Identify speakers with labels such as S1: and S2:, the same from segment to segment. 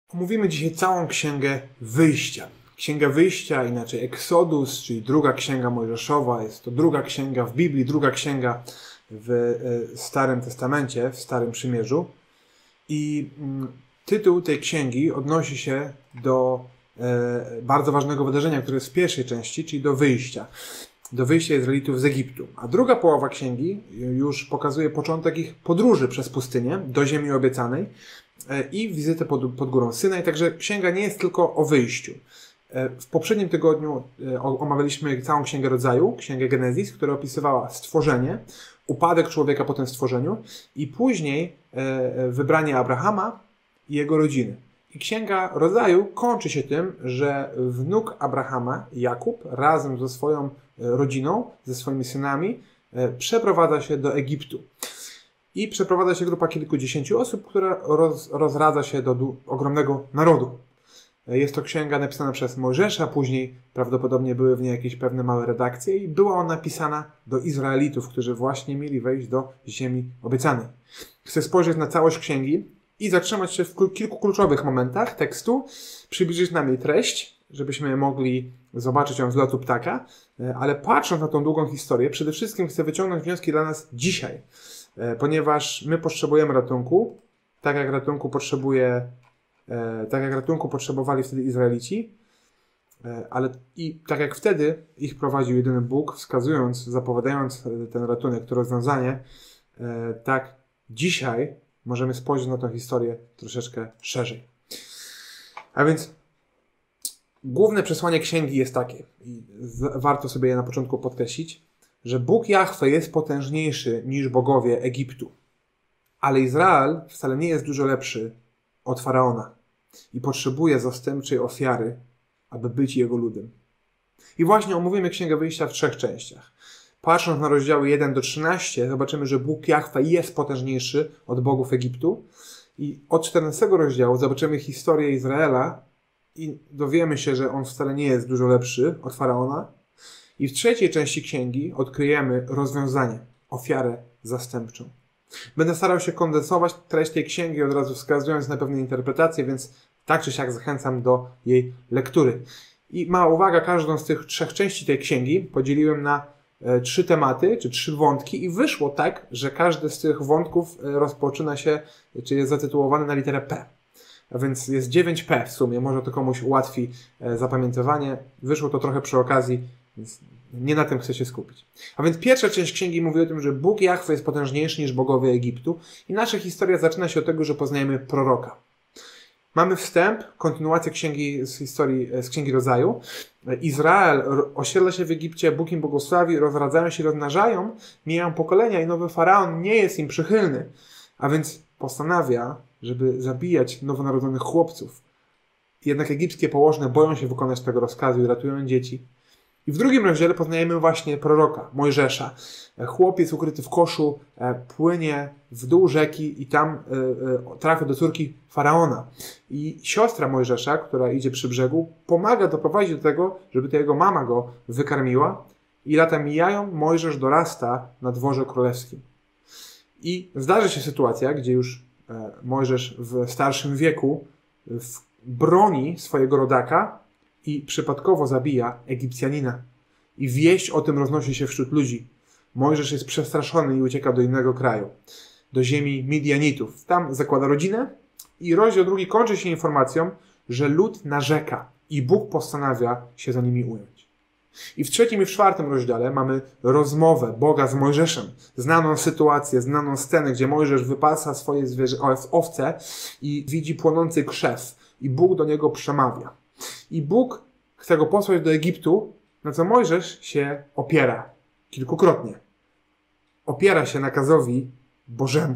S1: Omówimy dzisiaj całą Księgę Wyjścia. Księga Wyjścia, inaczej Exodus, czyli druga księga mojżeszowa, jest to druga księga w Biblii, druga księga w Starym Testamencie, w Starym Przymierzu. I tytuł tej księgi odnosi się do bardzo ważnego wydarzenia, które jest w pierwszej części, czyli do wyjścia. Do wyjścia Izraelitów z Egiptu. A druga połowa księgi już pokazuje początek ich podróży przez pustynię do ziemi obiecanej i wizytę pod górą Synaj. Także księga nie jest tylko o wyjściu. W poprzednim tygodniu omawialiśmy całą Księgę Rodzaju, Księgę Genezis, która opisywała stworzenie, upadek człowieka po tym stworzeniu i później wybranie Abrahama i jego rodziny. I Księga Rodzaju kończy się tym, że wnuk Abrahama, Jakub, razem ze swoją rodziną, ze swoimi synami, przeprowadza się do Egiptu. I przeprowadza się grupa kilkudziesięciu osób, która rozradza się do ogromnego narodu. Jest to księga napisana przez Mojżesza, później prawdopodobnie były w niej jakieś pewne małe redakcje i była ona napisana do Izraelitów, którzy właśnie mieli wejść do ziemi obiecanej. Chcę spojrzeć na całość księgi i zatrzymać się w kilku kluczowych momentach tekstu, przybliżyć nam jej treść, żebyśmy mogli zobaczyć ją z lotu ptaka, ale patrząc na tą długą historię, przede wszystkim chcę wyciągnąć wnioski dla nas dzisiaj, ponieważ my potrzebujemy ratunku, tak jak ratunku potrzebowali wtedy Izraelici, ale i tak jak wtedy ich prowadził jedyny Bóg, wskazując, zapowiadając ten ratunek, to rozwiązanie, tak dzisiaj możemy spojrzeć na tę historię troszeczkę szerzej. A więc główne przesłanie księgi jest takie, i warto sobie je na początku podkreślić, że Bóg Jahwe jest potężniejszy niż bogowie Egiptu. Ale Izrael wcale nie jest dużo lepszy od Faraona i potrzebuje zastępczej ofiary, aby być jego ludem. I właśnie omówimy Księgę Wyjścia w 3 częściach. Patrząc na rozdziały 1 do 13, zobaczymy, że Bóg Jahwe jest potężniejszy od bogów Egiptu. I od 14 rozdziału zobaczymy historię Izraela i dowiemy się, że on wcale nie jest dużo lepszy od Faraona. I w 3 części księgi odkryjemy rozwiązanie, ofiarę zastępczą. Będę starał się kondensować treść tej księgi, od razu wskazując na pewne interpretacje, więc tak czy siak zachęcam do jej lektury. I mała uwaga, każdą z tych 3 części tej księgi podzieliłem na 3 tematy, czy 3 wątki i wyszło tak, że każdy z tych wątków rozpoczyna się, czy jest zatytułowany na literę P. A więc jest 9 P w sumie, może to komuś ułatwi zapamiętywanie. Wyszło to trochę przy okazji, więc nie na tym chcę się skupić. A więc pierwsza część księgi mówi o tym, że Bóg Jahwe jest potężniejszy niż bogowie Egiptu i nasza historia zaczyna się od tego, że poznajemy proroka. Mamy wstęp, kontynuację z Księgi Rodzaju. Izrael osiedla się w Egipcie, Bóg im błogosławi, rozradzają się, rozmnażają, mijają pokolenia i nowy faraon nie jest im przychylny. A więc postanawia, żeby zabijać nowonarodzonych chłopców. Jednak egipskie położne boją się wykonać tego rozkazu i ratują dzieci. I w 2 rozdziale poznajemy właśnie proroka, Mojżesza. Chłopiec ukryty w koszu płynie w dół rzeki i tam trafia do córki Faraona. I siostra Mojżesza, która idzie przy brzegu, pomaga doprowadzić do tego, żeby to jego mama go wykarmiła. I lata mijają, Mojżesz dorasta na dworze królewskim. I zdarzy się sytuacja, gdzie już Mojżesz w starszym wieku broni swojego rodaka i przypadkowo zabija Egipcjanina. I wieść o tym roznosi się wśród ludzi. Mojżesz jest przestraszony i ucieka do innego kraju, do ziemi Midianitów. Tam zakłada rodzinę i rozdział 2 kończy się informacją, że lud narzeka i Bóg postanawia się za nimi ująć. I w 3 i w 4 rozdziale mamy rozmowę Boga z Mojżeszem. Znaną sytuację, znaną scenę, gdzie Mojżesz wypasa swoje owce i widzi płonący krzew i Bóg do niego przemawia. I Bóg chce go posłać do Egiptu, na co Mojżesz się opiera kilkukrotnie. Opiera się nakazowi Bożemu.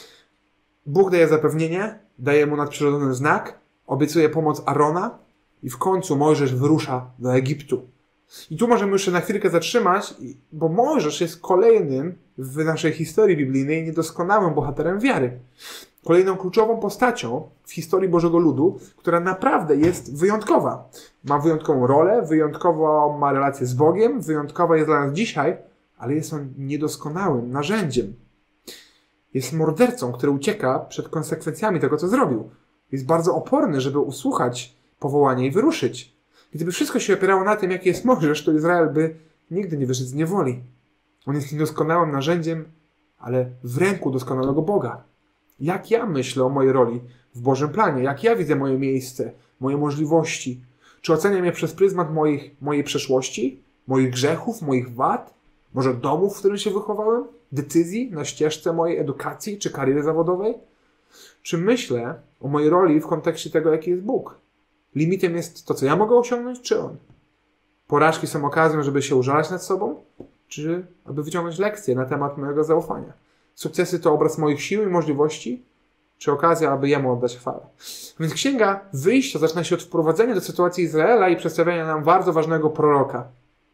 S1: Bóg daje zapewnienie, daje mu nadprzyrodzony znak, obiecuje pomoc Arona i w końcu Mojżesz wyrusza do Egiptu. I tu możemy już się na chwilkę zatrzymać, bo Mojżesz jest kolejnym w naszej historii biblijnej niedoskonałym bohaterem wiary. Kolejną kluczową postacią w historii Bożego Ludu, która naprawdę jest wyjątkowa. Ma wyjątkową rolę, wyjątkową ma relację z Bogiem, wyjątkowa jest dla nas dzisiaj, ale jest on niedoskonałym narzędziem. Jest mordercą, który ucieka przed konsekwencjami tego, co zrobił. Jest bardzo oporny, żeby usłuchać powołania i wyruszyć. Gdyby wszystko się opierało na tym, jaki jest Mojżesz, to Izrael by nigdy nie wyszedł z niewoli. On jest niedoskonałym narzędziem, ale w ręku doskonałego Boga. Jak ja myślę o mojej roli w Bożym planie? Jak ja widzę moje miejsce, moje możliwości? Czy oceniam je przez pryzmat mojej przeszłości, moich grzechów, moich wad? Może domu, w którym się wychowałem? Decyzji na ścieżce mojej edukacji czy kariery zawodowej? Czy myślę o mojej roli w kontekście tego, jaki jest Bóg? Limitem jest to, co ja mogę osiągnąć, czy On? Porażki są okazją, żeby się użalać nad sobą, czy aby wyciągnąć lekcje na temat mojego zaufania? Sukcesy to obraz moich sił i możliwości, czy okazja, aby Jemu oddać chwałę? Więc Księga Wyjścia zaczyna się od wprowadzenia do sytuacji Izraela i przedstawiania nam bardzo ważnego proroka,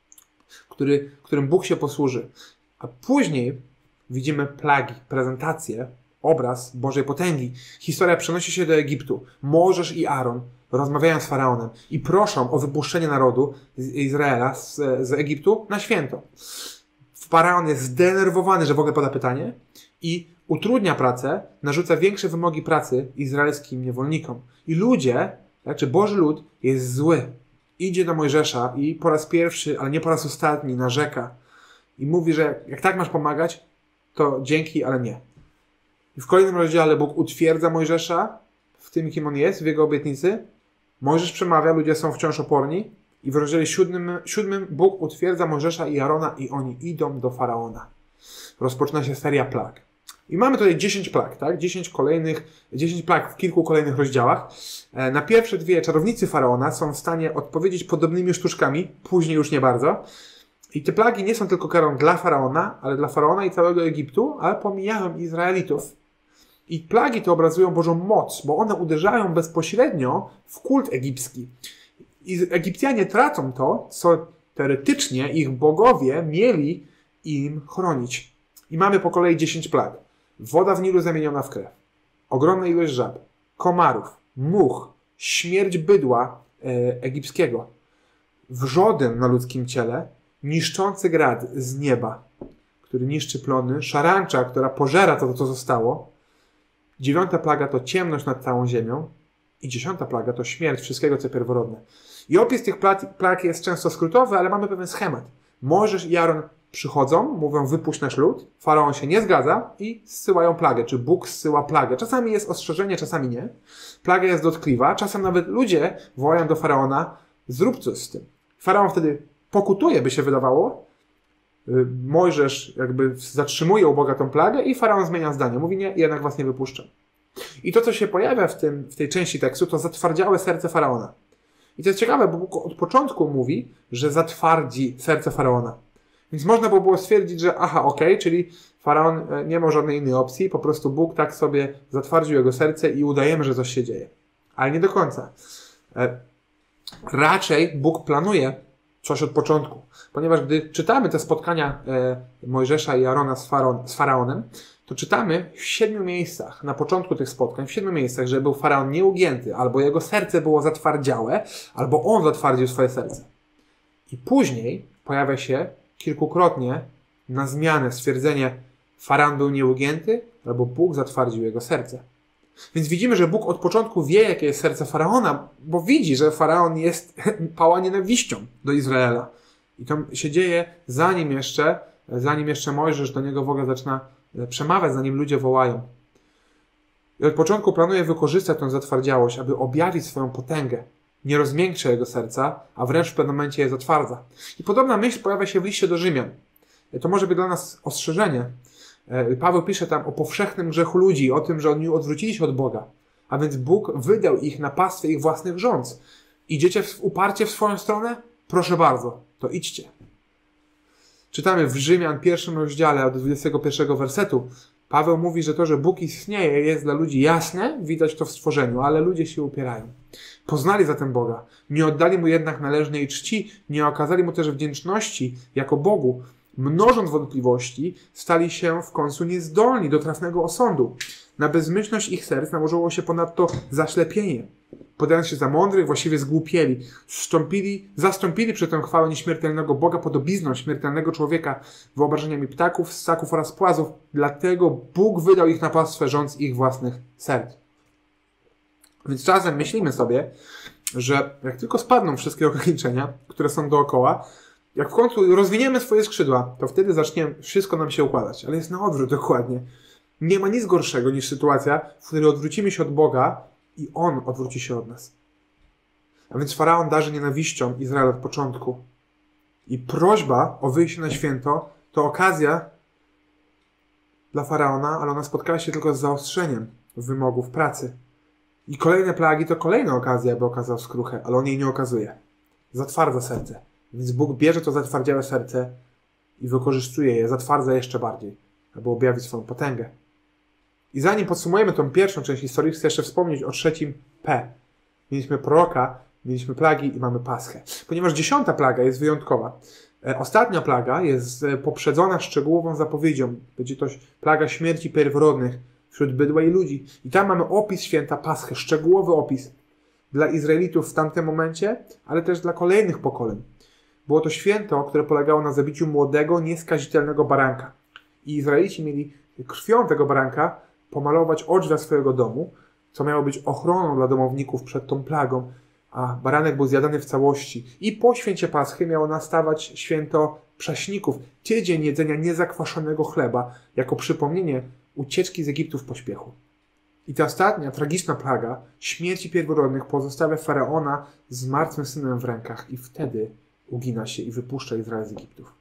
S1: którym Bóg się posłuży. A później widzimy plagi, prezentację, obraz Bożej potęgi. Historia przenosi się do Egiptu. Mojżesz i Aaron rozmawiają z Faraonem i proszą o wypuszczenie narodu z Izraela z Egiptu na święto. Faraon jest zdenerwowany, że w ogóle pada pytanie i utrudnia pracę, narzuca większe wymogi pracy izraelskim niewolnikom. I ludzie, czy Boży lud jest zły. Idzie do Mojżesza i po raz pierwszy, ale nie po raz ostatni, narzeka. I mówi, że jak tak masz pomagać, to dzięki, ale nie. I w kolejnym rozdziale Bóg utwierdza Mojżesza w tym, kim on jest, w jego obietnicy. Mojżesz przemawia, ludzie są wciąż oporni. I w rozdziale 7 Bóg utwierdza Mojżesza i Arona i oni idą do Faraona. Rozpoczyna się seria plag. I mamy tutaj 10 plag, tak? 10 plag w kilku kolejnych rozdziałach. Na pierwsze dwie czarownicy Faraona są w stanie odpowiedzieć podobnymi sztuczkami, później już nie bardzo. I te plagi nie są tylko karą dla Faraona, ale dla Faraona i całego Egiptu, ale pomijają Izraelitów. I plagi te obrazują Bożą moc, bo one uderzają bezpośrednio w kult egipski. I Egipcjanie tracą to, co teoretycznie ich bogowie mieli im chronić. I mamy po kolei 10 plag. Woda w Nilu zamieniona w krew. Ogromna ilość żab, komarów, much, śmierć bydła egipskiego, wrzody na ludzkim ciele, niszczący grad z nieba, który niszczy plony, szarancza, która pożera to, co zostało. 9. plaga to ciemność nad całą ziemią i 10. plaga to śmierć wszystkiego, co pierworodne. I opis tych plag jest często skrótowy, ale mamy pewien schemat. Mojżesz i Aaron przychodzą, mówią wypuść nasz lud, Faraon się nie zgadza i zsyłają plagę, czy Bóg zsyła plagę. Czasami jest ostrzeżenie, czasami nie. Plaga jest dotkliwa, czasem nawet ludzie wołają do Faraona, zrób coś z tym. Faraon wtedy pokutuje, by się wydawało. Mojżesz jakby zatrzymuje u Boga tą plagę i Faraon zmienia zdanie. Mówi nie, jednak was nie wypuszczam. I to, co się pojawia w tej części tekstu, to zatwardziałe serce Faraona. I to jest ciekawe, bo Bóg od początku mówi, że zatwardzi serce Faraona. Więc można by było stwierdzić, że czyli Faraon nie ma żadnej innej opcji, po prostu Bóg tak sobie zatwardził jego serce i udajemy, że coś się dzieje. Ale nie do końca. Raczej Bóg planuje coś od początku. Ponieważ gdy czytamy te spotkania Mojżesza i Arona z Faraonem, to czytamy w 7 miejscach, na początku tych spotkań, w 7 miejscach, że był Faraon nieugięty, albo jego serce było zatwardziałe, albo on zatwardził swoje serce. I później pojawia się kilkukrotnie na zmianę stwierdzenie Faraon był nieugięty, albo Bóg zatwardził jego serce. Więc widzimy, że Bóg od początku wie, jakie jest serce Faraona, bo widzi, że Faraon pała nienawiścią do Izraela. I to się dzieje zanim jeszcze Mojżesz do niego w ogóle zaczyna przemawiać, zanim ludzie wołają. I od początku planuje wykorzystać tę zatwardziałość, aby objawić swoją potęgę. Nie rozmiękcza jego serca, a wręcz w pewnym momencie je zatwardza. I podobna myśl pojawia się w liście do Rzymian. To może być dla nas ostrzeżenie. Paweł pisze tam o powszechnym grzechu ludzi, o tym, że oni odwrócili się od Boga. A więc Bóg wydał ich na pastwę ich własnych rządz. Idziecie uparcie w swoją stronę? Proszę bardzo, to idźcie. Czytamy w Rzymian 1 rozdziale od 21 wersetu. Paweł mówi, że to, że Bóg istnieje, jest dla ludzi jasne, widać to w stworzeniu, ale ludzie się upierają. Poznali zatem Boga, nie oddali Mu jednak należnej czci, nie okazali Mu też wdzięczności jako Bogu. Mnożąc wątpliwości, stali się w końcu niezdolni do trafnego osądu. Na bezmyślność ich serc nałożyło się ponadto zaślepienie. Podając się za mądrych, właściwie zgłupieli. Zastąpili przy tę chwałę nieśmiertelnego Boga podobizną śmiertelnego człowieka, wyobrażeniami ptaków, ssaków oraz płazów. Dlatego Bóg wydał ich na pastwę rządz ich własnych serc. Więc czasem myślimy sobie, że jak tylko spadną wszystkie ograniczenia, które są dookoła, jak w końcu rozwiniemy swoje skrzydła, to wtedy zacznie wszystko nam się układać. Ale jest na odwrót dokładnie. Nie ma nic gorszego niż sytuacja, w której odwrócimy się od Boga i On odwróci się od nas. A więc Faraon darzy nienawiścią Izrael od początku. I prośba o wyjście na święto to okazja dla Faraona, ale ona spotkała się tylko z zaostrzeniem wymogów pracy. I kolejne plagi to kolejna okazja, aby okazał skruchę, ale on jej nie okazuje. Zatwardza serce. Więc Bóg bierze to zatwardziałe serce i wykorzystuje je, zatwardza jeszcze bardziej, aby objawić swoją potęgę. I zanim podsumujemy tą pierwszą część historii, chcę jeszcze wspomnieć o trzecim P. Mieliśmy proroka, mieliśmy plagi i mamy Paschę. Ponieważ 10. plaga jest wyjątkowa. Ostatnia plaga jest poprzedzona szczegółową zapowiedzią. Będzie to plaga śmierci pierworodnych wśród bydła i ludzi. I tam mamy opis święta Paschy, szczegółowy opis dla Izraelitów w tamtym momencie, ale też dla kolejnych pokoleń. Było to święto, które polegało na zabiciu młodego, nieskazitelnego baranka. I Izraelici mieli krwią tego baranka pomalować odrzwia swojego domu, co miało być ochroną dla domowników przed tą plagą, a baranek był zjadany w całości. I po święcie Paschy miało nastawać święto prześników, tydzień jedzenia niezakwaszonego chleba, jako przypomnienie ucieczki z Egiptu w pośpiechu. I ta ostatnia, tragiczna plaga śmierci pierworodnych pozostawia Faraona z martwym synem w rękach i wtedy ugina się i wypuszcza Izrael z Egiptów.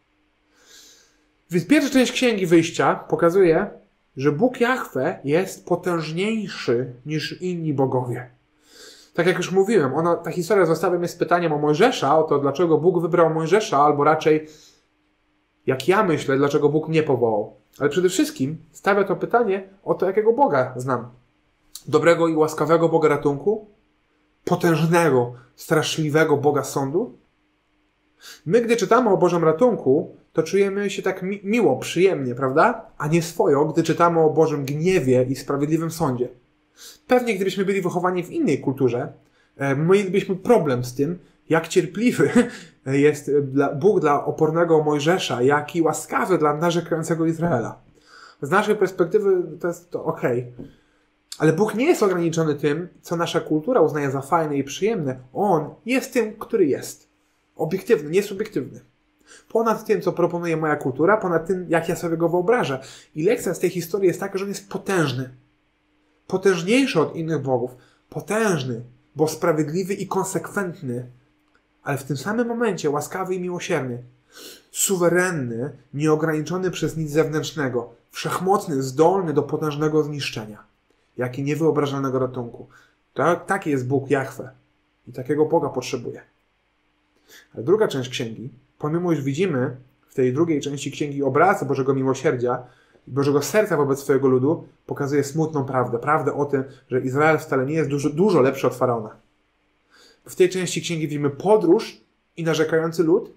S1: Więc pierwsza część Księgi Wyjścia pokazuje, że Bóg Jahwe jest potężniejszy niż inni bogowie. Tak jak już mówiłem, ta historia zostawia mnie z pytaniem o Mojżesza, o to, dlaczego Bóg wybrał Mojżesza, albo raczej, jak ja myślę, dlaczego Bóg mnie powołał. Ale przede wszystkim stawia to pytanie o to, jakiego Boga znam. Dobrego i łaskawego Boga ratunku? Potężnego, straszliwego Boga sądu? My, gdy czytamy o Bożym ratunku, to czujemy się tak miło, przyjemnie, prawda? A nie swojo, gdy czytamy o Bożym gniewie i sprawiedliwym sądzie. Pewnie gdybyśmy byli wychowani w innej kulturze, mielibyśmy problem z tym, jak cierpliwy jest Bóg dla opornego Mojżesza, jaki łaskawy dla narzekającego Izraela. Z naszej perspektywy to jest to okej. Ale Bóg nie jest ograniczony tym, co nasza kultura uznaje za fajne i przyjemne. On jest tym, który jest. Obiektywny, nie subiektywny. Ponad tym, co proponuje moja kultura, ponad tym, jak ja sobie go wyobrażę. I lekcja z tej historii jest taka, że on jest potężny. Potężniejszy od innych bogów. Potężny, bo sprawiedliwy i konsekwentny. Ale w tym samym momencie łaskawy i miłosierny. Suwerenny, nieograniczony przez nic zewnętrznego. Wszechmocny, zdolny do potężnego zniszczenia. Jak i niewyobrażalnego ratunku. Taki jest Bóg Jahwe. I takiego Boga potrzebuje. Ale druga część księgi, pomimo iż widzimy w tej drugiej części księgi obrazy Bożego miłosierdzia i Bożego serca wobec swojego ludu, pokazuje smutną prawdę. Prawdę o tym, że Izrael wcale nie jest dużo lepszy od Faraona. W tej części księgi widzimy podróż i narzekający lud,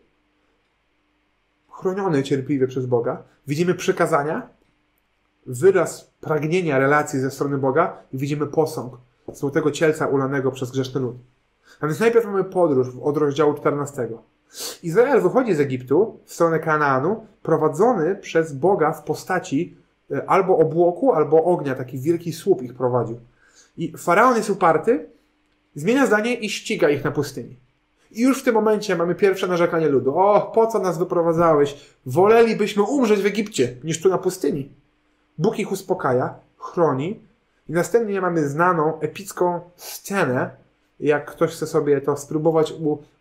S1: chroniony cierpliwie przez Boga. Widzimy przykazania, wyraz pragnienia relacji ze strony Boga i widzimy posąg złotego cielca ulanego przez grzeszny lud. A więc najpierw mamy podróż od rozdziału 14. Izrael wychodzi z Egiptu w stronę Kanaanu, prowadzony przez Boga w postaci albo obłoku, albo ognia. Taki wielki słup ich prowadził. I Faraon jest uparty, zmienia zdanie i ściga ich na pustyni. I już w tym momencie mamy pierwsze narzekanie ludu. O, po co nas wyprowadzałeś? Wolelibyśmy umrzeć w Egipcie, niż tu na pustyni. Bóg ich uspokaja, chroni i następnie mamy znaną, epicką scenę, jak ktoś chce sobie to spróbować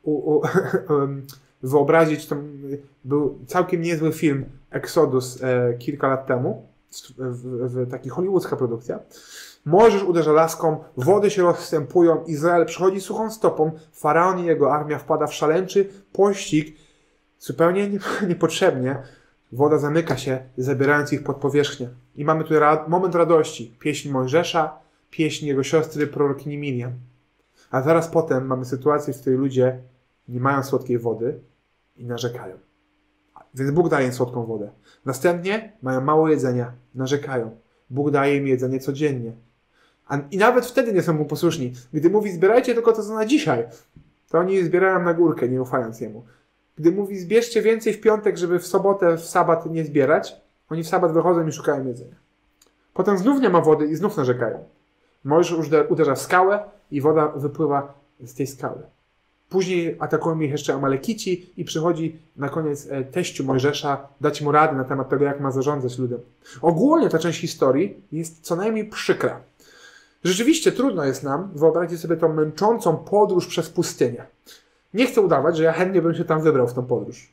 S1: wyobrazić, to był całkiem niezły film Exodus kilka lat temu, taki hollywoodzka produkcja. Morze uderza laską, wody się rozstępują, Izrael przechodzi suchą stopą, Faraon i jego armia wpada w szaleńczy pościg, zupełnie niepotrzebnie. Woda zamyka się, zabierając ich pod powierzchnię. I mamy tu moment radości. Pieśń Mojżesza, pieśń jego siostry prorokini Miriam. A zaraz potem mamy sytuację, w której ludzie nie mają słodkiej wody i narzekają. Więc Bóg daje im słodką wodę. Następnie mają mało jedzenia, narzekają. Bóg daje im jedzenie codziennie. I nawet wtedy nie są mu posłuszni. Gdy mówi, zbierajcie tylko to, co na dzisiaj, to oni zbierają na górkę, nie ufając jemu. Gdy mówi, zbierzcie więcej w piątek, żeby w sobotę, w sabat nie zbierać, oni w sabat wychodzą i szukają jedzenia. Potem znów nie ma wody i znów narzekają. Mojżesz uderza w skałę i woda wypływa z tej skały. Później atakują ich jeszcze Amalekici i przychodzi na koniec teściu Mojżesza dać mu radę na temat tego, jak ma zarządzać ludem. Ogólnie ta część historii jest co najmniej przykra. Rzeczywiście trudno jest nam wyobrazić sobie tą męczącą podróż przez pustynię. Nie chcę udawać, że ja chętnie bym się tam wybrał w tą podróż.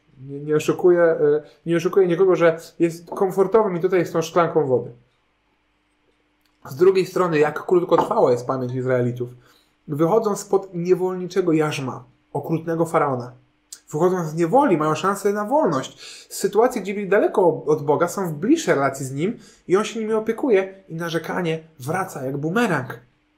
S1: Nie oszukuję nikogo, że jest komfortowo mi tutaj z tą szklanką wody. Z drugiej strony, jak krótkotrwała jest pamięć Izraelitów. Wychodzą spod niewolniczego jarzma, okrutnego faraona. Wychodzą z niewoli, mają szansę na wolność. Z sytuacji, gdzie byli daleko od Boga, są w bliższej relacji z Nim i On się nimi opiekuje i narzekanie wraca jak bumerang.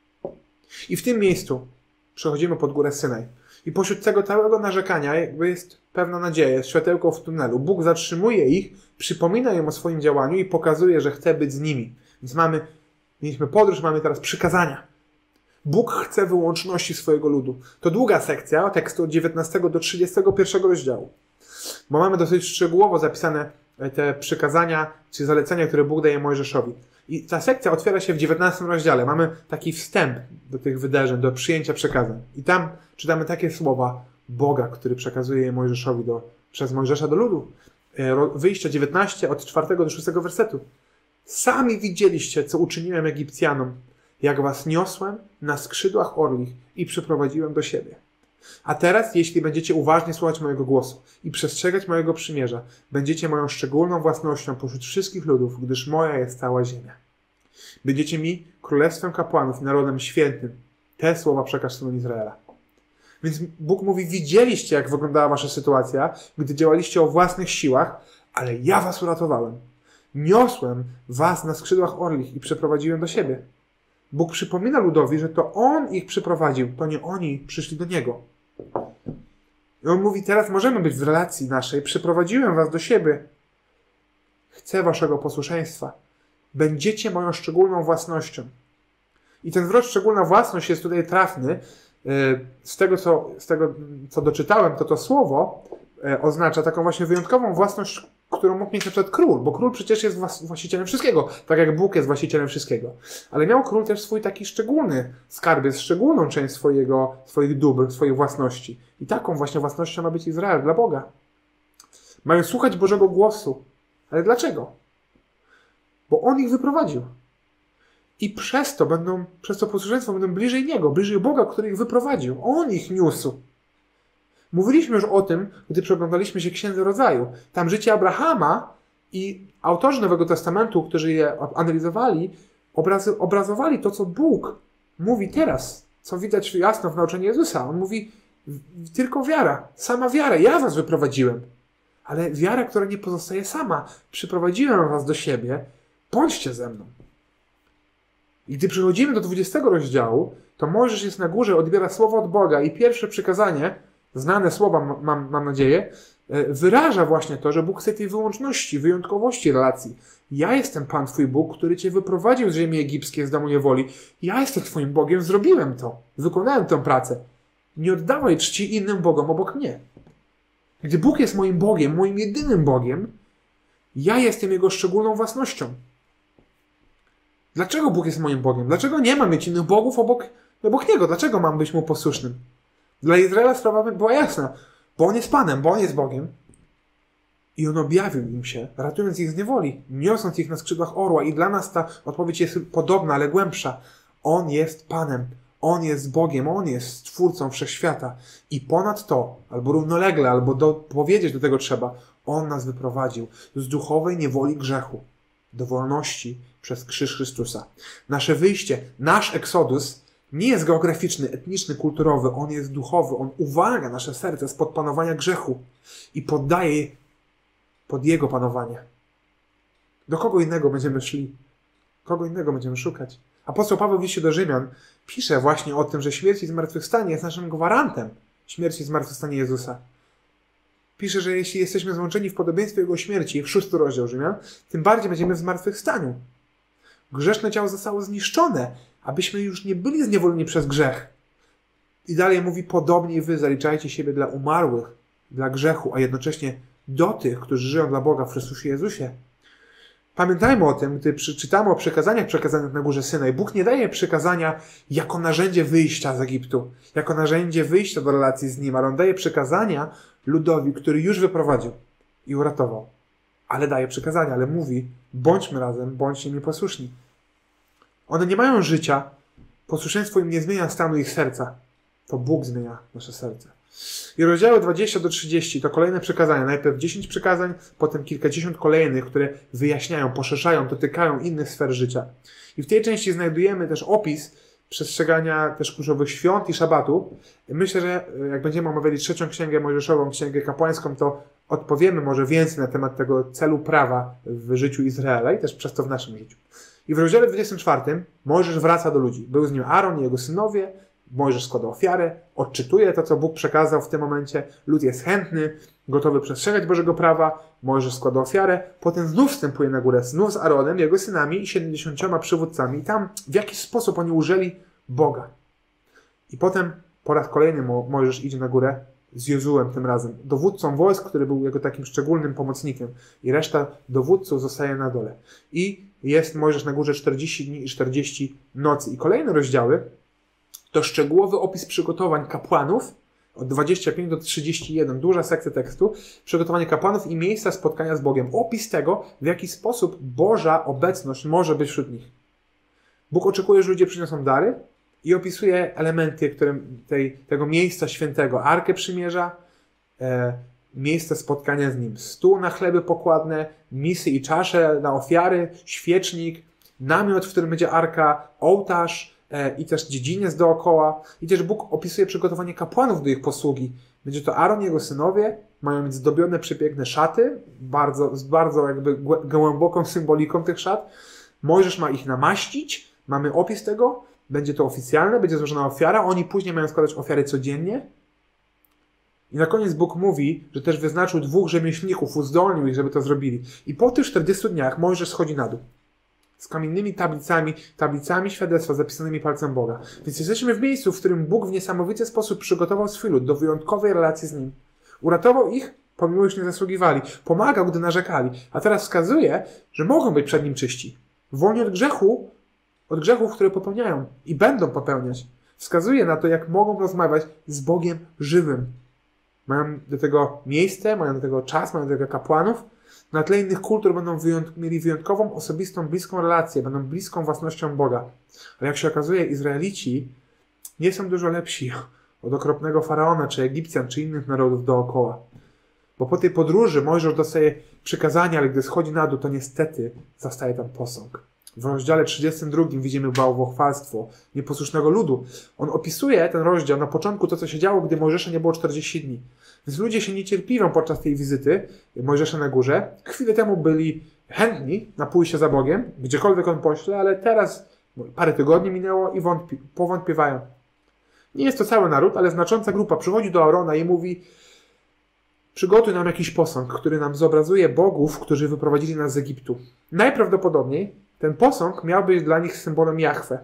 S1: I w tym miejscu przechodzimy pod górę Synaj. I pośród tego całego narzekania jakby jest pewna nadzieja, jest światełko w tunelu. Bóg zatrzymuje ich, przypomina im o swoim działaniu i pokazuje, że chce być z nimi. Więc mieliśmy podróż, mamy teraz przykazania. Bóg chce wyłączności swojego ludu. To długa sekcja, tekstu od 19 do 31 rozdziału. Bo mamy dosyć szczegółowo zapisane te przykazania, czy zalecenia, które Bóg daje Mojżeszowi. I ta sekcja otwiera się w 19 rozdziale. Mamy taki wstęp do tych wydarzeń, do przyjęcia przekazań. I tam czytamy takie słowa Boga, który przekazuje je Mojżeszowi przez Mojżesza do ludu. Wyjście 19 od 4 do 6 wersetu. Sami widzieliście, co uczyniłem Egipcjanom, jak was niosłem na skrzydłach orlich i przyprowadziłem do siebie. A teraz, jeśli będziecie uważnie słuchać mojego głosu i przestrzegać mojego przymierza, będziecie moją szczególną własnością pośród wszystkich ludów, gdyż moja jest cała ziemia. Będziecie mi królestwem kapłanów i narodem świętym. Te słowa przekaż synom Izraela. Więc Bóg mówi, widzieliście, jak wyglądała wasza sytuacja, gdy działaliście o własnych siłach, ale ja was uratowałem. Niosłem was na skrzydłach orlich i przeprowadziłem do siebie. Bóg przypomina ludowi, że to On ich przyprowadził, to nie oni przyszli do Niego. I On mówi, teraz możemy być w relacji naszej, przyprowadziłem was do siebie. Chcę waszego posłuszeństwa. Będziecie moją szczególną własnością. I ten zwrot szczególna własność jest tutaj trafny. Z tego, co doczytałem, to słowo oznacza taką właśnie wyjątkową własność, którą mógł mieć na przykład król, bo król przecież jest właścicielem wszystkiego, tak jak Bóg jest właścicielem wszystkiego. Ale miał król też swój taki szczególny skarbiec, szczególną część swoich dóbr, swojej własności. I taką właśnie własnością ma być Izrael dla Boga. Mają słuchać Bożego głosu. Ale dlaczego? Bo On ich wyprowadził. I przez to posłuszeństwo będą bliżej Niego, bliżej Boga, który ich wyprowadził. On ich niósł. Mówiliśmy już o tym, gdy przeglądaliśmy się Księdze Rodzaju. Tam życie Abrahama i autorzy Nowego Testamentu, którzy je analizowali, obrazowali to, co Bóg mówi teraz, co widać jasno w nauczaniu Jezusa. On mówi, tylko wiara, sama wiara, ja was wyprowadziłem. Ale wiara, która nie pozostaje sama. Przyprowadziłem was do siebie, bądźcie ze mną. I gdy przychodzimy do 20 rozdziału, to Mojżesz jest na górze, odbiera słowo od Boga i pierwsze przykazanie, znane słowa, mam nadzieję, wyraża właśnie to, że Bóg chce tej wyłączności, wyjątkowości relacji. Ja jestem Pan Twój Bóg, który Cię wyprowadził z ziemi egipskiej, z domu niewoli. Ja jestem Twoim Bogiem, zrobiłem to. Wykonałem tę pracę. Nie oddawaj czci innym Bogom obok mnie. Gdy Bóg jest moim Bogiem, moim jedynym Bogiem, ja jestem Jego szczególną własnością. Dlaczego Bóg jest moim Bogiem? Dlaczego nie mam mieć innych bogów obok Niego? Dlaczego mam być Mu posłusznym? Dla Izraela sprawa była jasna, bo On jest Panem, bo On jest Bogiem. I On objawił im się, ratując ich z niewoli, niosąc ich na skrzydłach orła. I dla nas ta odpowiedź jest podobna, ale głębsza. On jest Panem, On jest Bogiem, On jest Stwórcą Wszechświata. I ponad to, albo równolegle, albo powiedzieć do tego trzeba, On nas wyprowadził z duchowej niewoli grzechu do wolności przez krzyż Chrystusa. Nasze wyjście, nasz eksodus nie jest geograficzny, etniczny, kulturowy. On jest duchowy. On uwalnia nasze serce spod panowania grzechu i poddaje je pod Jego panowanie. Do kogo innego będziemy szli? Kogo innego będziemy szukać? Apostoł Paweł w liście do Rzymian pisze właśnie o tym, że śmierć i zmartwychwstanie jest naszym gwarantem śmierci i zmartwychwstania Jezusa. Pisze, że jeśli jesteśmy złączeni w podobieństwie Jego śmierci, w 6 rozdział Rzymian, tym bardziej będziemy w zmartwychwstaniu. Grzeszne ciało zostało zniszczone, abyśmy już nie byli zniewoleni przez grzech. I dalej mówi, podobnie wy zaliczajcie siebie dla umarłych, dla grzechu, a jednocześnie do tych, którzy żyją dla Boga w Chrystusie Jezusie. Pamiętajmy o tym, gdy czytamy o przekazaniach przekazanych na górze Synaj. Bóg nie daje przekazania jako narzędzie wyjścia z Egiptu, jako narzędzie wyjścia do relacji z Nim, ale On daje przekazania ludowi, który już wyprowadził i uratował. Ale daje przekazania, ale mówi, bądźmy razem, bądźcie mi posłuszni. One nie mają życia, posłuszeństwo im nie zmienia stanu ich serca. To Bóg zmienia nasze serce. I rozdziały 20 do 30 to kolejne przekazania. Najpierw 10 przykazań, potem kilkadziesiąt kolejnych, które wyjaśniają, poszerzają, dotykają innych sfer życia. I w tej części znajdujemy też opis przestrzegania też kluczowych świąt i szabatu. Myślę, że jak będziemy omawiali trzecią księgę mojżeszową, księgę kapłańską, to odpowiemy może więcej na temat tego celu prawa w życiu Izraela i też przez to w naszym życiu. I w rozdziale 24 Mojżesz wraca do ludzi. Był z nim Aaron i jego synowie. Mojżesz składa ofiarę, odczytuje to, co Bóg przekazał w tym momencie. Lud jest chętny, gotowy przestrzegać Bożego prawa. Mojżesz składa ofiarę. Potem znów wstępuje na górę, znów z Aaronem, jego synami i 70 przywódcami. I tam w jakiś sposób oni użyli Boga. I potem po raz kolejny Mojżesz idzie na górę z Jozułem tym razem, dowódcą wojsk, który był jego takim szczególnym pomocnikiem. I reszta dowódców zostaje na dole. I jest Mojżesz na górze 40 dni i 40 nocy. I kolejne rozdziały to szczegółowy opis przygotowań kapłanów od 25 do 31, duża sekcja tekstu, przygotowanie kapłanów i miejsca spotkania z Bogiem. Opis tego, w jaki sposób Boża obecność może być wśród nich. Bóg oczekuje, że ludzie przyniosą dary i opisuje elementy tego miejsca świętego. Arkę Przymierza, miejsce spotkania z Nim, stół na chleby pokładne, misy i czasze na ofiary, świecznik, namiot, w którym będzie arka, ołtarz, i też dziedziniec dookoła. I też Bóg opisuje przygotowanie kapłanów do ich posługi. Będzie to Aaron i jego synowie, mają mieć zdobione, przepiękne szaty, z bardzo jakby głęboką symboliką tych szat. Mojżesz ma ich namaścić, mamy opis tego, będzie to oficjalne, będzie złożona ofiara, oni później mają składać ofiary codziennie. I na koniec Bóg mówi, że też wyznaczył 2 rzemieślników, uzdolnił ich, żeby to zrobili. I po tych 40 dniach Mojżesz schodzi na dół. Z kamiennymi tablicami świadectwa zapisanymi palcem Boga. Więc jesteśmy w miejscu, w którym Bóg w niesamowity sposób przygotował swój lud do wyjątkowej relacji z Nim. Uratował ich, pomimo iż nie zasługiwali. Pomagał, gdy narzekali. A teraz wskazuje, że mogą być przed Nim czyści. Wolni od grzechów, które popełniają i będą popełniać. Wskazuje na to, jak mogą rozmawiać z Bogiem żywym. Mają do tego miejsce, mają do tego czas, mają do tego kapłanów. Na tle innych kultur będą mieli wyjątkową, osobistą, bliską relację, będą bliską własnością Boga. Ale jak się okazuje, Izraelici nie są dużo lepsi od okropnego Faraona, czy Egipcjan, czy innych narodów dookoła. Bo po tej podróży Mojżesz dostaje przykazania, ale gdy schodzi na dół, to niestety zastaje tam posąg. W rozdziale 32 widzimy bałwochwalstwo nieposłusznego ludu. On opisuje ten rozdział na początku to, co się działo, gdy Mojżesza nie było 40 dni. Więc ludzie się niecierpliwią podczas tej wizyty Mojżesza na górze. Chwilę temu byli chętni na pójście za Bogiem, gdziekolwiek On pośle, ale teraz parę tygodni minęło i powątpiewają. Nie jest to cały naród, ale znacząca grupa przychodzi do Aarona i mówi: przygotuj nam jakiś posąg, który nam zobrazuje bogów, którzy wyprowadzili nas z Egiptu. Najprawdopodobniej ten posąg miał być dla nich symbolem Jahwe,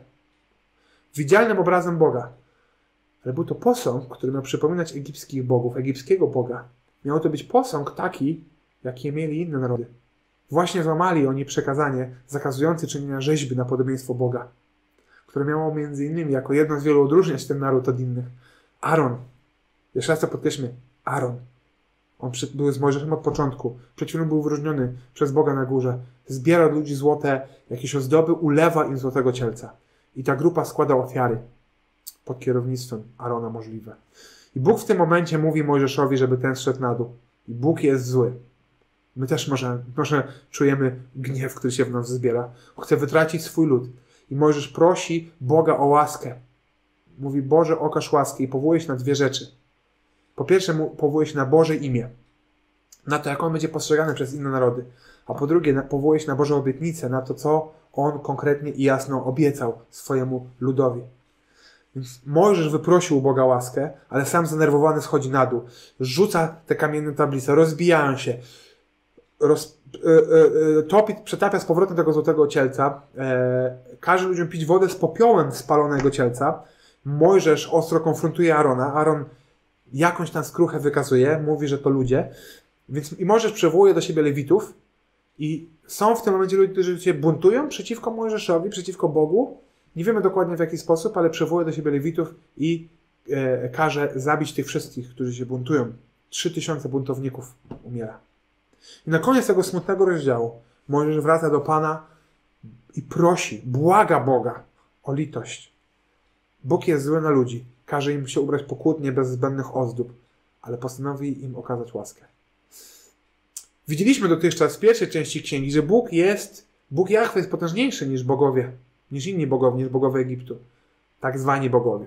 S1: widzialnym obrazem Boga. Ale był to posąg, który miał przypominać egipskich bogów, egipskiego Boga. Miał to być posąg taki, jaki mieli inne narody. Właśnie złamali oni przekazanie zakazujące czynienia rzeźby na podobieństwo Boga, które miało między innymi jako jedno z wielu odróżniać ten naród od innych. Aaron. Jeszcze raz to podkreślmy. Aaron. On był z Mojżeszem od początku. Przed chwilą był wyróżniony przez Boga na górze. Zbiera od ludzi złote jakieś ozdoby, ulewa im złotego cielca. I ta grupa składa ofiary pod kierownictwem Aarona możliwe. I Bóg w tym momencie mówi Mojżeszowi, żeby ten zszedł na dół. I Bóg jest zły. My też może czujemy gniew, który się w nas zbiera. Chce wytracić swój lud. I Mojżesz prosi Boga o łaskę. Mówi: Boże, okaż łaskę, i powołuje się na 2 rzeczy. Po pierwsze powołuje się na Boże imię. Na to, jak On będzie postrzegany przez inne narody. A po drugie powołuje się na Boże obietnice, na to, co On konkretnie i jasno obiecał swojemu ludowi. Więc Mojżesz wyprosił u Boga łaskę, ale sam zdenerwowany schodzi na dół. Rzuca te kamienne tablice, rozbijają się. Przetapia z powrotem tego złotego cielca. Każe ludziom pić wodę z popiołem spalonego cielca. Mojżesz ostro konfrontuje Aarona. Aaron jakąś tam skruchę wykazuje, mówi, że to ludzie. Więc i Mojżesz przywołuje do siebie Lewitów I są w tym momencie ludzie, którzy się buntują przeciwko Mojżeszowi, przeciwko Bogu. Nie wiemy dokładnie w jaki sposób, ale przywołuje do siebie Lewitów i każe zabić tych wszystkich, którzy się buntują. 3000 buntowników umiera. I na koniec tego smutnego rozdziału Mojżesz wraca do Pana i prosi, błaga Boga o litość. Bóg jest zły na ludzi, każe im się ubrać pokłótnie bez zbędnych ozdób, ale postanowi im okazać łaskę. Widzieliśmy dotychczas w pierwszej części księgi, że Bóg Jahwe jest potężniejszy niż bogowie, niż inni bogowie, niż bogowie Egiptu. Tak zwani bogowie.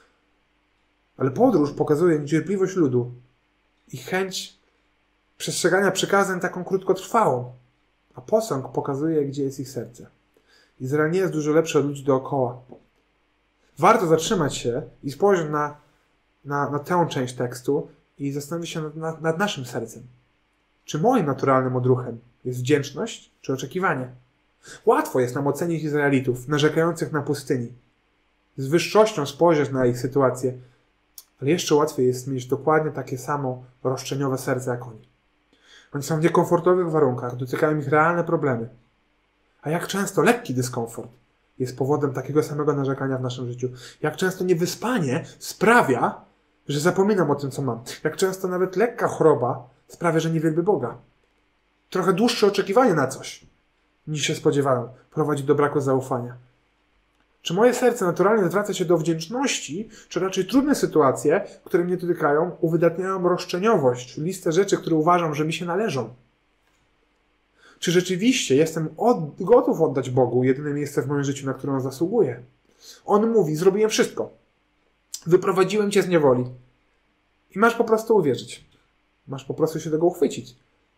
S1: Ale podróż pokazuje niecierpliwość ludu i chęć przestrzegania przykazań taką krótkotrwałą. A posąg pokazuje, gdzie jest ich serce. Izrael nie jest dużo lepszy od ludzi dookoła. Warto zatrzymać się i spojrzeć na tę część tekstu i zastanowić się nad naszym sercem. Czy moim naturalnym odruchem jest wdzięczność czy oczekiwanie? Łatwo jest nam ocenić Izraelitów narzekających na pustyni. Z wyższością spojrzeć na ich sytuację, ale jeszcze łatwiej jest mieć dokładnie takie samo roszczeniowe serce jak oni. Oni są w niekomfortowych warunkach, dotykają ich realne problemy. A jak często lekki dyskomfort jest powodem takiego samego narzekania w naszym życiu? Jak często niewyspanie sprawia, że zapominam o tym, co mam? Jak często nawet lekka choroba sprawia, że nie wielbię Boga? Trochę dłuższe oczekiwanie na coś, niż się spodziewałem, prowadzi do braku zaufania. Czy moje serce naturalnie zwraca się do wdzięczności, czy raczej trudne sytuacje, które mnie dotykają, uwydatniają roszczeniowość, listę rzeczy, które uważam, że mi się należą? Czy rzeczywiście jestem gotów oddać Bogu jedyne miejsce w moim życiu, na które On zasługuje? On mówi, zrobiłem wszystko. Wyprowadziłem cię z niewoli. I masz po prostu uwierzyć. Masz po prostu się tego uchwycić.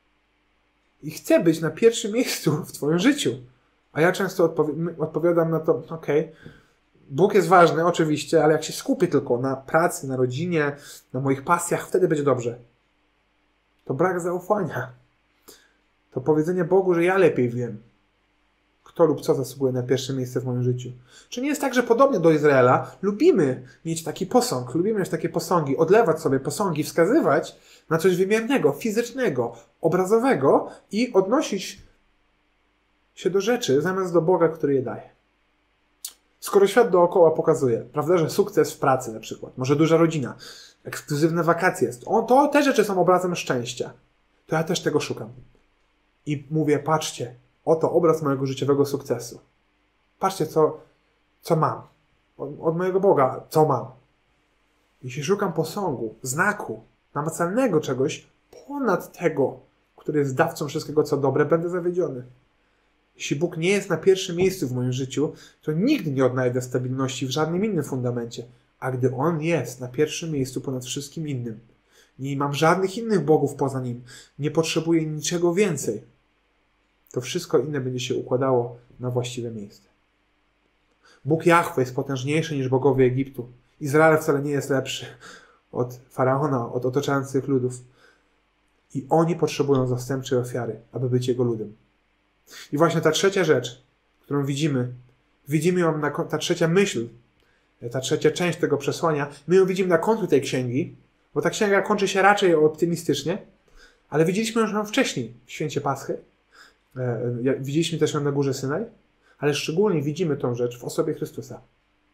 S1: I chcę być na pierwszym miejscu w twoim życiu. A ja często odpowiadam na to, okej, Bóg jest ważny oczywiście, ale jak się skupię tylko na pracy, na rodzinie, na moich pasjach, wtedy będzie dobrze. To brak zaufania. To powiedzenie Bogu, że ja lepiej wiem, kto lub co zasługuje na pierwsze miejsce w moim życiu. Czy nie jest tak, że podobnie do Izraela lubimy mieć taki posąg, lubimy mieć takie posągi, odlewać sobie posągi, wskazywać na coś wymiernego, fizycznego, obrazowego i odnosić się do rzeczy zamiast do Boga, który je daje. Skoro świat dookoła pokazuje, prawda, że sukces w pracy na przykład, może duża rodzina, ekskluzywne wakacje, to te rzeczy są obrazem szczęścia, to ja też tego szukam. I mówię, patrzcie, oto obraz mojego życiowego sukcesu. Patrzcie, co mam. Od mojego Boga, co mam. Jeśli szukam posągu, znaku, namacalnego czegoś ponad tego, który jest dawcą wszystkiego, co dobre, będę zawiedziony. Jeśli Bóg nie jest na pierwszym miejscu w moim życiu, to nigdy nie odnajdę stabilności w żadnym innym fundamencie. A gdy On jest na pierwszym miejscu ponad wszystkim innym, nie mam żadnych innych bogów poza Nim, nie potrzebuję niczego więcej, to wszystko inne będzie się układało na właściwe miejsce. Bóg Jahwe jest potężniejszy niż bogowie Egiptu. Izrael wcale nie jest lepszy od Faraona, od otaczających ludów. I oni potrzebują zastępczej ofiary, aby być Jego ludem. I właśnie ta trzecia rzecz, którą widzimy ją, ta trzecia myśl, ta trzecia część tego przesłania, my ją widzimy na końcu tej księgi, bo ta księga kończy się raczej optymistycznie, ale widzieliśmy ją wcześniej w święcie Paschy. Widzieliśmy też ją na górze Synaj, ale szczególnie widzimy tą rzecz w osobie Chrystusa.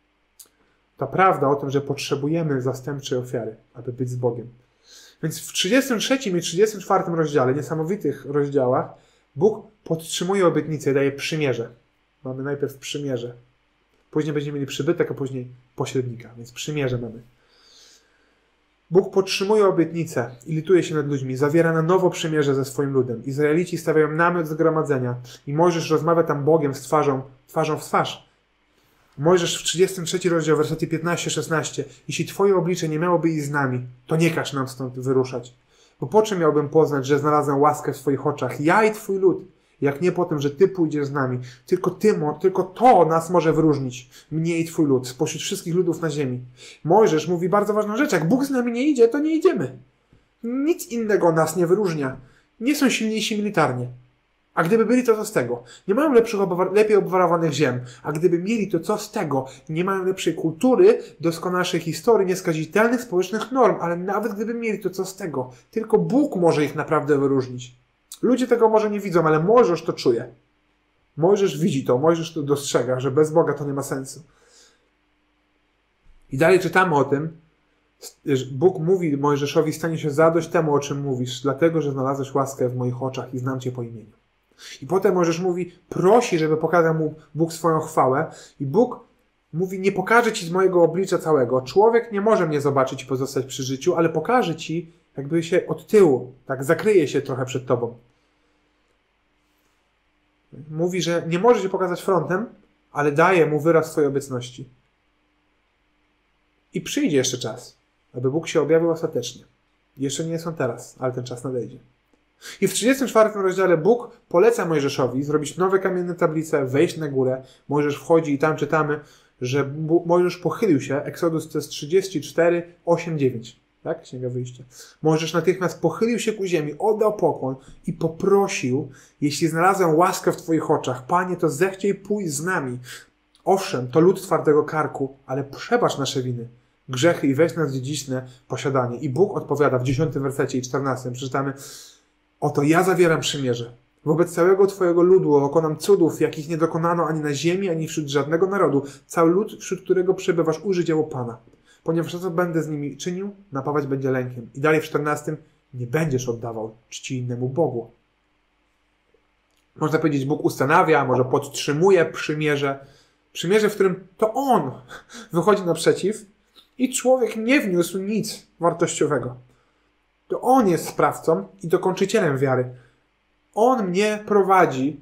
S1: Ta prawda o tym, że potrzebujemy zastępczej ofiary, aby być z Bogiem. Więc w 33 i 34 rozdziale, niesamowitych rozdziałach, Bóg podtrzymuje obietnicę i daje przymierze. Mamy najpierw przymierze. Później będziemy mieli przybytek, a później pośrednika. Więc przymierze mamy. Bóg podtrzymuje obietnicę i lituje się nad ludźmi. Zawiera na nowo przymierze ze swoim ludem. Izraelici stawiają namiot zgromadzenia i Mojżesz rozmawia tam Bogiem z twarzą w twarz. Mojżesz w 33 rozdział, wersety 15-16. Jeśli Twoje oblicze nie miałoby iść z nami, to nie każ nam stąd wyruszać. Bo po czym miałbym poznać, że znalazłem łaskę w Twoich oczach, ja i Twój lud, jak nie po tym, że Ty pójdziesz z nami. Tylko to nas może wyróżnić, mnie i Twój lud, spośród wszystkich ludów na ziemi. Mojżesz mówi bardzo ważną rzecz, jak Bóg z nami nie idzie, to nie idziemy. Nic innego nas nie wyróżnia. Nie są silniejsi militarnie. A gdyby byli, to co z tego? Nie mają lepiej obwarowanych ziem. A gdyby mieli, to co z tego? Nie mają lepszej kultury, doskonalszej historii, nieskazitelnych społecznych norm. Ale nawet gdyby mieli, to co z tego? Tylko Bóg może ich naprawdę wyróżnić. Ludzie tego może nie widzą, ale Mojżesz to czuje. Mojżesz widzi to, Mojżesz to dostrzega, że bez Boga to nie ma sensu. I dalej czytamy o tym, że Bóg mówi Mojżeszowi, stanie się zadość temu, o czym mówisz, dlatego, że znalazłeś łaskę w moich oczach i znam Cię po imieniu. I potem Mojżesz mówi, prosi, żeby pokazał mu Bóg swoją chwałę. I Bóg mówi, nie pokażę Ci z mojego oblicza całego. Człowiek nie może mnie zobaczyć i pozostać przy życiu, ale pokażę Ci, jakby się od tyłu, tak zakryje się trochę przed Tobą. Mówi, że nie może Cię pokazać frontem, ale daje mu wyraz swojej obecności. I przyjdzie jeszcze czas, aby Bóg się objawił ostatecznie. Jeszcze nie jest on teraz, ale ten czas nadejdzie. I w 34 rozdziale Bóg poleca Mojżeszowi zrobić nowe kamienne tablice, wejść na górę. Mojżesz wchodzi i tam czytamy, że Mojżesz pochylił się. Exodus to jest 34, 8, 9. Tak? Księga Wyjścia. Mojżesz natychmiast pochylił się ku ziemi, oddał pokłon i poprosił, jeśli znalazłem łaskę w Twoich oczach, Panie, to zechciej pójść z nami. Owszem, to lud twardego karku, ale przebacz nasze winy, grzechy i weź nas w dziedziczne posiadanie. I Bóg odpowiada w 10 wersecie i 14. Przeczytamy, oto ja zawieram przymierze. Wobec całego Twojego ludu dokonam cudów, jakich nie dokonano ani na ziemi, ani wśród żadnego narodu. Cały lud, wśród którego przebywasz, ujrzy dzieło Pana. Ponieważ to, co będę z nimi czynił, napawać będzie lękiem. I dalej w 14. Nie będziesz oddawał czci innemu Bogu. Można powiedzieć, Bóg ustanawia, może podtrzymuje przymierze. Przymierze, w którym to On wychodzi naprzeciw i człowiek nie wniósł nic wartościowego. To On jest sprawcą i dokończycielem wiary. On mnie prowadzi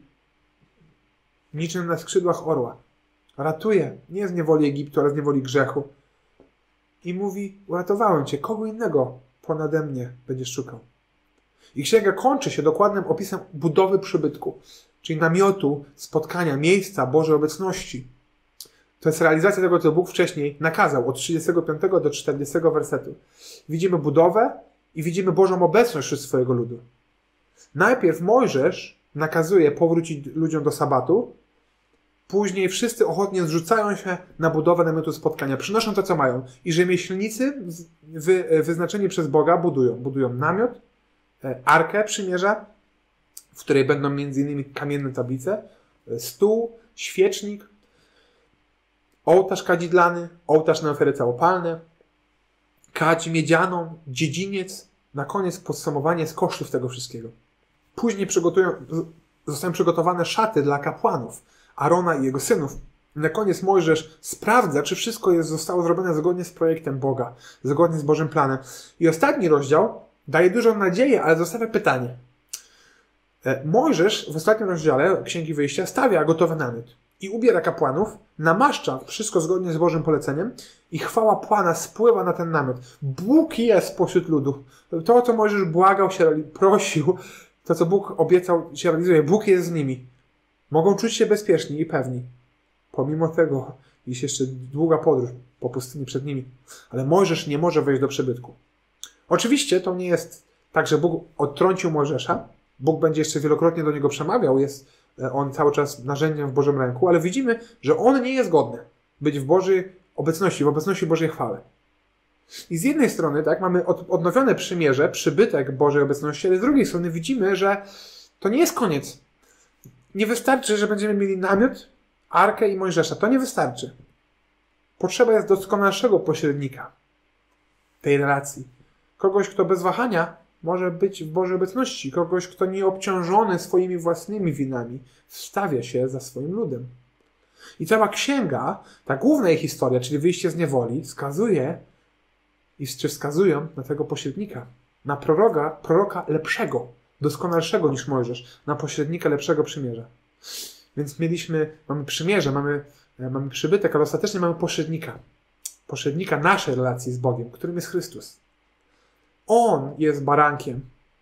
S1: niczym na skrzydłach orła. Ratuje nie z niewoli Egiptu, ale z niewoli grzechu. I mówi, uratowałem Cię, kogo innego ponade mnie będziesz szukał. I księga kończy się dokładnym opisem budowy przybytku, czyli namiotu, spotkania, miejsca Bożej obecności. To jest realizacja tego, co Bóg wcześniej nakazał, od 35 do 40 wersetu. Widzimy budowę i widzimy Bożą obecność wśród swojego ludu. Najpierw Mojżesz nakazuje powrócić ludziom do sabatu, później wszyscy ochotnie zrzucają się na budowę namiotu spotkania, przynoszą to, co mają. I rzemieślnicy wyznaczeni przez Boga budują namiot, arkę przymierza, w której będą m.in. kamienne tablice, stół, świecznik, ołtarz kadzidlany, ołtarz na ofiary całopalne, kadź miedzianą, dziedziniec, na koniec podsumowanie z kosztów tego wszystkiego. Później zostają przygotowane szaty dla kapłanów, Arona i jego synów. Na koniec Mojżesz sprawdza, czy wszystko zostało zrobione zgodnie z projektem Boga, zgodnie z Bożym planem. I ostatni rozdział daje dużą nadzieję, ale zostawia pytanie. Mojżesz w ostatnim rozdziale Księgi Wyjścia stawia gotowy namiot i ubiera kapłanów, namaszcza wszystko zgodnie z Bożym poleceniem i chwała Pana spływa na ten namiot. Bóg jest pośród ludu. To, o co Mojżesz błagał się, prosił, to, co Bóg obiecał, się realizuje. Bóg jest z nimi. Mogą czuć się bezpieczni i pewni. Pomimo tego jest jeszcze długa podróż po pustyni przed nimi. Ale Mojżesz nie może wejść do przybytku. Oczywiście to nie jest tak, że Bóg odtrącił Mojżesza. Bóg będzie jeszcze wielokrotnie do niego przemawiał. Jest on cały czas narzędziem w Bożym ręku, ale widzimy, że on nie jest godny być w Bożej obecności, w obecności Bożej chwały. I z jednej strony tak mamy odnowione przymierze, przybytek Bożej obecności, ale z drugiej strony widzimy, że to nie jest koniec. Nie wystarczy, że będziemy mieli namiot, arkę i Mojżesza. To nie wystarczy. Potrzeba jest doskonalszego pośrednika tej relacji. Kogoś, kto bez wahania może być w Bożej obecności. Kogoś, kto nie obciążony swoimi własnymi winami wstawia się za swoim ludem. I cała księga, ta główna jej historia, czyli wyjście z niewoli, wskazują na tego pośrednika. Na proroka lepszego, doskonalszego niż Mojżesz, na pośrednika lepszego przymierza. Więc mamy przymierze, mamy przybytek, ale ostatecznie mamy pośrednika. Pośrednika naszej relacji z Bogiem, którym jest Chrystus. On jest barankiem.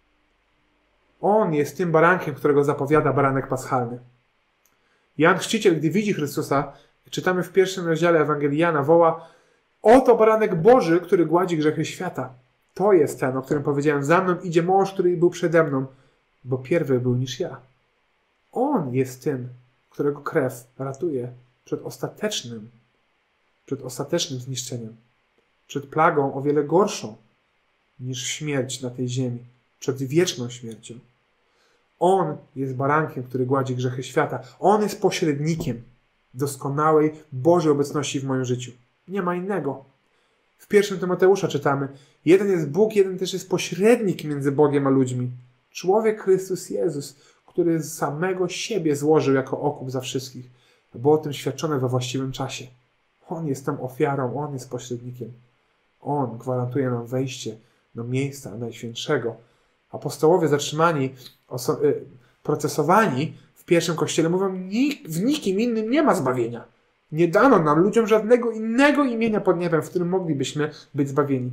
S1: On jest tym barankiem, którego zapowiada baranek paschalny. Jan Chrzciciel, gdy widzi Chrystusa, czytamy w 1 rozdziale Ewangelii Jana, woła: oto baranek Boży, który gładzi grzechy świata. To jest ten, o którym powiedziałem, za mną idzie mąż, który był przede mną, bo pierwy był niż ja. On jest tym, którego krew ratuje przed ostatecznym zniszczeniem, przed plagą o wiele gorszą niż śmierć na tej ziemi, przed wieczną śmiercią. On jest barankiem, który gładzi grzechy świata. On jest pośrednikiem doskonałej Bożej obecności w moim życiu. Nie ma innego. W 1 Tymoteusza czytamy: jeden jest Bóg, jeden też jest pośrednik między Bogiem a ludźmi. Człowiek Chrystus Jezus, który z samego siebie złożył jako okup za wszystkich. Było o tym świadczone we właściwym czasie. On jest tą ofiarą, On jest pośrednikiem. On gwarantuje nam wejście do miejsca Najświętszego. Apostołowie zatrzymani, procesowani w pierwszym kościele mówią, w nikim innym nie ma zbawienia. Nie dano nam ludziom żadnego innego imienia pod niebem, w którym moglibyśmy być zbawieni.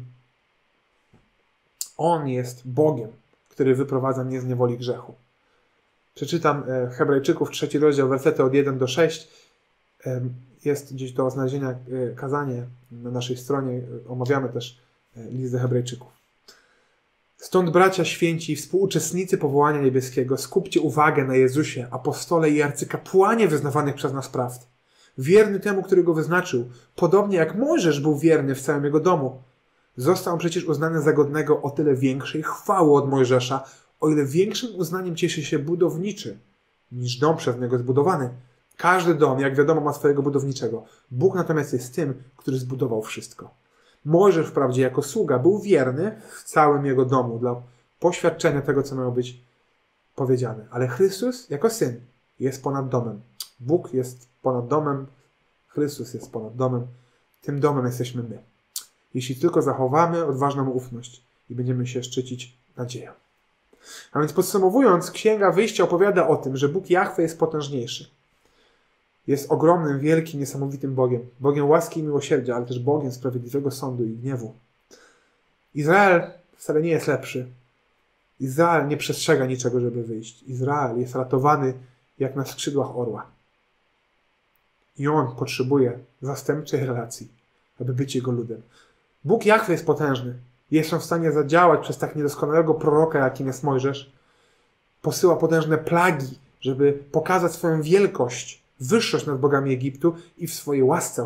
S1: On jest Bogiem, który wyprowadza mnie z niewoli grzechu. Przeczytam Hebrajczyków 3 rozdział, wersety od 1 do 6. Jest gdzieś do znalezienia kazanie na naszej stronie. Omawiamy też list do Hebrajczyków. Stąd, bracia święci, współuczestnicy powołania niebieskiego, skupcie uwagę na Jezusie, apostole i arcykapłanie wyznawanych przez nas prawd. Wierny temu, który go wyznaczył, podobnie jak Mojżesz był wierny w całym jego domu. Został przecież uznany za godnego o tyle większej chwały od Mojżesza, o ile większym uznaniem cieszy się budowniczy, niż dom przez niego zbudowany. Każdy dom, jak wiadomo, ma swojego budowniczego. Bóg natomiast jest tym, który zbudował wszystko. Mojżesz wprawdzie jako sługa był wierny w całym jego domu dla poświadczenia tego, co miało być powiedziane. Ale Chrystus jako syn jest ponad domem. Bóg jest ponad domem, Chrystus jest ponad domem. Tym domem jesteśmy my. Jeśli tylko zachowamy odważną ufność i będziemy się szczycić nadzieją. A więc podsumowując, Księga Wyjścia opowiada o tym, że Bóg Jahwe jest potężniejszy. Jest ogromnym, wielkim, niesamowitym Bogiem. Bogiem łaski i miłosierdzia, ale też Bogiem sprawiedliwego sądu i gniewu. Izrael wcale nie jest lepszy. Izrael nie przestrzega niczego, żeby wyjść. Izrael jest ratowany jak na skrzydłach orła. I on potrzebuje zastępczej relacji, aby być jego ludem. Bóg Jahwe jest potężny. Jest on w stanie zadziałać przez tak niedoskonałego proroka, jakim jest Mojżesz. Posyła potężne plagi, żeby pokazać swoją wielkość, wyższość nad bogami Egiptu i w swojej łasce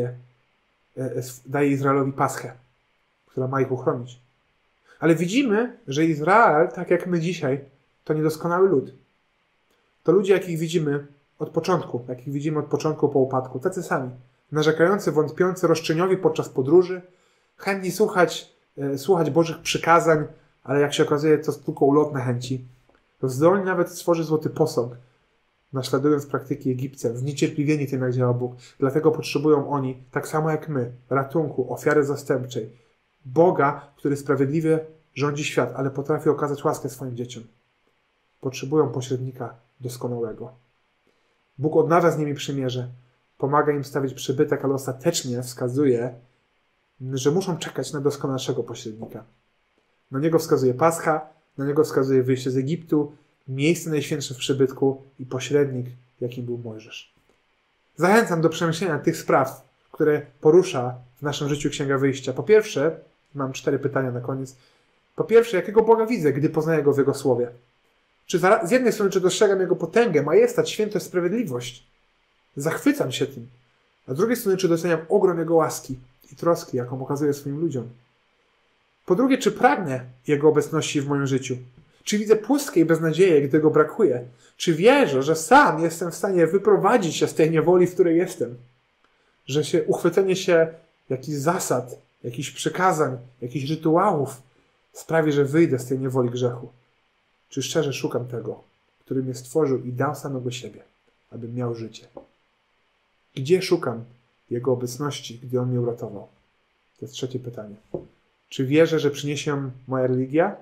S1: daje Izraelowi Paschę, która ma ich uchronić. Ale widzimy, że Izrael, tak jak my dzisiaj, to niedoskonały lud. To ludzie, jakich widzimy od początku po upadku, tacy sami. Narzekający, wątpiący, roszczeniowi podczas podróży, chętni słuchać Bożych przykazań, ale jak się okazuje, to tylko ulotne chęci. Zdolni nawet stworzyć złoty posąg, naśladując praktyki Egipcjan, zniecierpliwieni tym, jak działa Bóg. Dlatego potrzebują oni, tak samo jak my, ratunku, ofiary zastępczej. Boga, który sprawiedliwie rządzi świat, ale potrafi okazać łaskę swoim dzieciom. Potrzebują pośrednika doskonałego. Bóg odnawia z nimi przymierze, pomaga im stawić przybytek, ale ostatecznie wskazuje, że muszą czekać na doskonalszego pośrednika. Na niego wskazuje Pascha, na niego wskazuje wyjście z Egiptu, miejsce najświętsze w przybytku i pośrednik, jakim był Mojżesz. Zachęcam do przemyślenia tych spraw, które porusza w naszym życiu Księga Wyjścia. Po pierwsze, mam 4 pytania na koniec. Po pierwsze, jakiego Boga widzę, gdy poznaję Go w Jego Słowie? Z jednej strony, czy dostrzegam Jego potęgę, majestat, świętość, sprawiedliwość? Zachwycam się tym. A z drugiej strony, czy doceniam ogrom Jego łaski i troski, jaką okazuje swoim ludziom? Po drugie, czy pragnę Jego obecności w moim życiu? Czy widzę pustkę i beznadzieję, gdy Go brakuje? Czy wierzę, że sam jestem w stanie wyprowadzić się z tej niewoli, w której jestem? Że uchwycenie się jakichś zasad, jakichś przykazań, jakichś rytuałów sprawi, że wyjdę z tej niewoli grzechu? Czy szczerze szukam tego, który mnie stworzył i dał samego siebie, abym miał życie? Gdzie szukam Jego obecności, gdy On mnie uratował? To jest 3 pytanie. Czy wierzę, że przyniesie ją moja religia?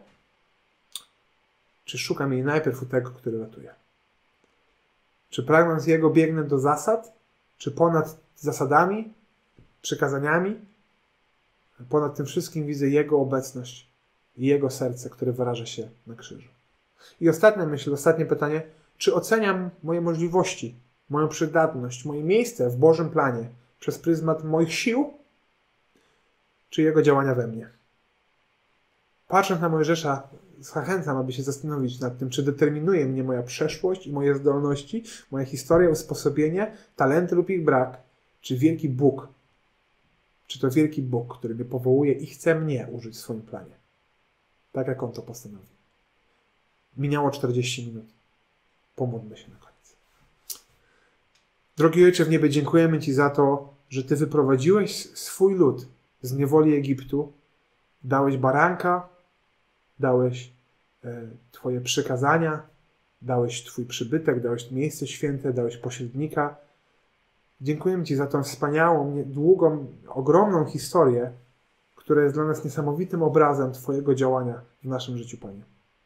S1: Czy szukam jej najpierw u tego, który ratuje? Czy pragnąc Jego biegnę do zasad? Czy ponad zasadami, przykazaniami? Ponad tym wszystkim widzę Jego obecność i Jego serce, które wyraża się na krzyżu. I ostatnie pytanie. Czy oceniam moje możliwości, moją przydatność, moje miejsce w Bożym planie przez pryzmat moich sił? Czy Jego działania we mnie? Patrząc na Mojżesza, zachęcam, aby się zastanowić nad tym, czy determinuje mnie moja przeszłość i moje zdolności, moja historia, usposobienie, talenty lub ich brak, czy wielki Bóg, czy to wielki Bóg, który mnie powołuje i chce mnie użyć w swoim planie, tak jak On to postanowi. Minęło 40 minut. Pomódlmy się na koniec. Drogi Ojcze w niebie, dziękujemy Ci za to, że Ty wyprowadziłeś swój lud z niewoli Egiptu, dałeś baranka, dałeś Twoje przykazania, dałeś Twój przybytek, dałeś miejsce święte, dałeś pośrednika. Dziękujemy Ci za tą wspaniałą, długą, ogromną historię, która jest dla nas niesamowitym obrazem Twojego działania w naszym życiu, Panie.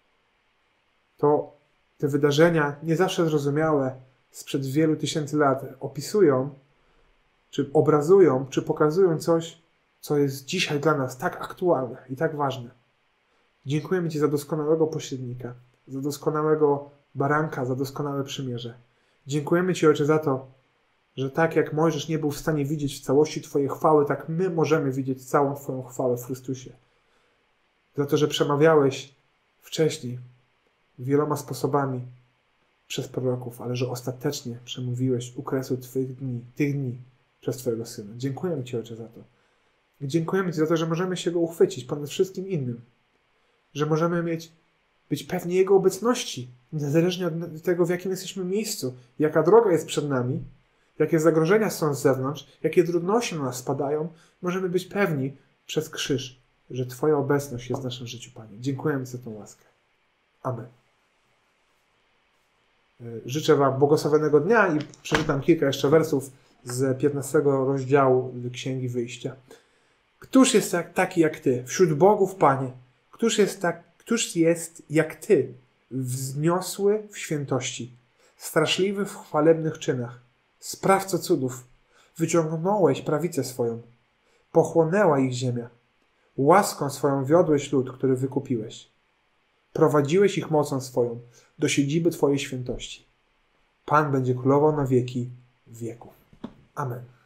S1: To te wydarzenia, nie zawsze zrozumiałe, sprzed wielu tysięcy lat opisują, czy obrazują, czy pokazują coś, co jest dzisiaj dla nas tak aktualne i tak ważne. Dziękujemy Ci za doskonałego pośrednika, za doskonałego baranka, za doskonałe przymierze. Dziękujemy Ci, Ojcze, za to, że tak jak Mojżesz nie był w stanie widzieć w całości Twojej chwały, tak my możemy widzieć całą Twoją chwałę w Chrystusie. Za to, że przemawiałeś wcześniej wieloma sposobami przez proroków, ale że ostatecznie przemówiłeś u kresu tych dni przez Twojego Syna. Dziękujemy Ci, Ojcze, za to. Dziękujemy Ci za to, że możemy się Go uchwycić ponad wszystkim innym. Że możemy być pewni Jego obecności, niezależnie od tego, w jakim jesteśmy miejscu, jaka droga jest przed nami, jakie zagrożenia są z zewnątrz, jakie trudności na nas spadają, możemy być pewni przez krzyż, że Twoja obecność jest w naszym życiu, Panie. Dziękujemy za tę łaskę. Amen. Życzę Wam błogosławionego dnia i przeczytam kilka jeszcze wersów z 15 rozdziału Księgi Wyjścia. Któż jest taki jak Ty, wśród bogów, Panie? Któż jest jak Ty, wzniosły w świętości, straszliwy w chwalebnych czynach, sprawco cudów? Wyciągnąłeś prawicę swoją, pochłonęła ich ziemia. Łaską swoją wiodłeś lud, który wykupiłeś. Prowadziłeś ich mocą swoją do siedziby Twojej świętości. Pan będzie królował na wieki wieków. Amen.